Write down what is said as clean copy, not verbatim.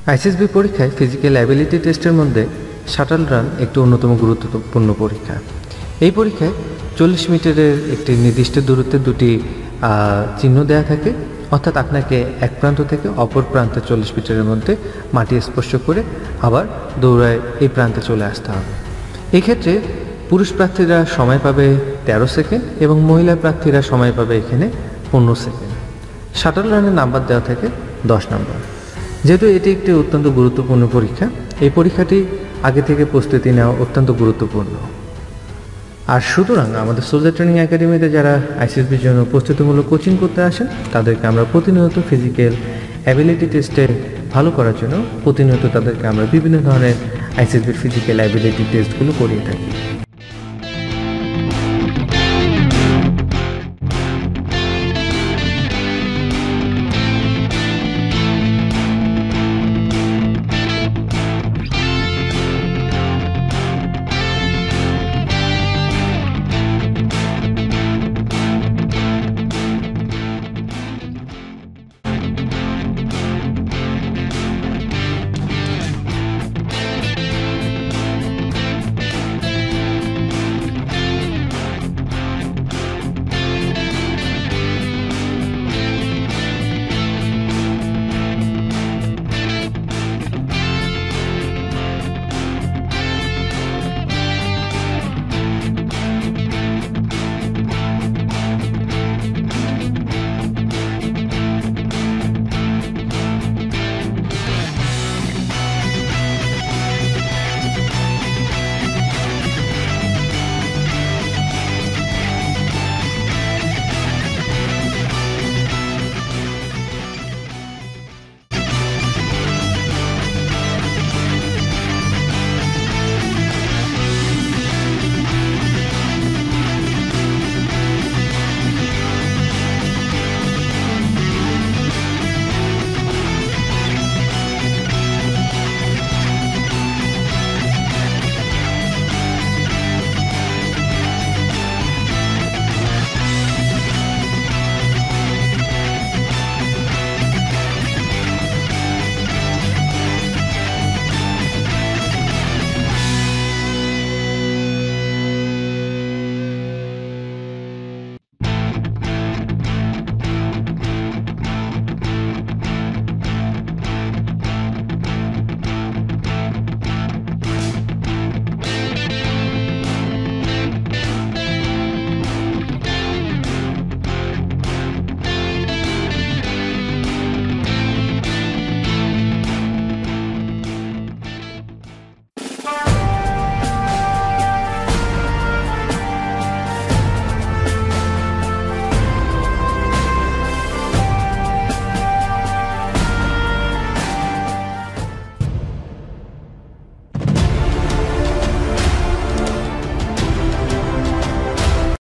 ICSB পরীক্ষায় physical ability টেস্টের মধ্যে শাটল রান একটি অন্যতম গুরুত্বপূর্ণ পরীক্ষা। এই পরীক্ষায় 40 মিটারের একটি নির্দিষ্ট দূরত্বে দুটি চিহ্ন দেওয়া থাকে, অর্থাৎ আপনাকে এক প্রান্ত থেকে অপর প্রান্তে 40 মিটারের মধ্যে মাটি স্পর্শ করে আবার দৌড়ায় এই প্রান্তে চলে আসতে হবে। এক্ষেত্রে পুরুষ প্রার্থীরা সময় পাবে 13 সেকেন্ড এবং মহিলা প্রার্থীরা সময় পাবে এখানে 15 সেকেন্ড। শাটল রানের নাম্বার দেওয়া থাকে 10 নম্বর। যেহেতু এটি একটি অত্যন্ত গুরুত্বপূর্ণ পরীক্ষা, এই পরীক্ষাটি আগে থেকে প্রস্তুতি নেওয়া অত্যন্ত গুরুত্বপূর্ণ। আর সুতরাং আমাদের সোলজার ট্রেনিং একাডেমিতে যারা আইসিএসবির জন্য প্রস্তুতিমূলক কোচিং করতে আসেন, তাদেরকে আমরা প্রতিনিয়ত ফিজিক্যাল অ্যাবিলিটি টেস্টে ভালো করার জন্য প্রতিনিয়ত তাদেরকে আমরা বিভিন্ন ধরনের আইসিএসবির ফিজিক্যাল অ্যাবিলিটি টেস্টগুলো করিয়ে থাকি।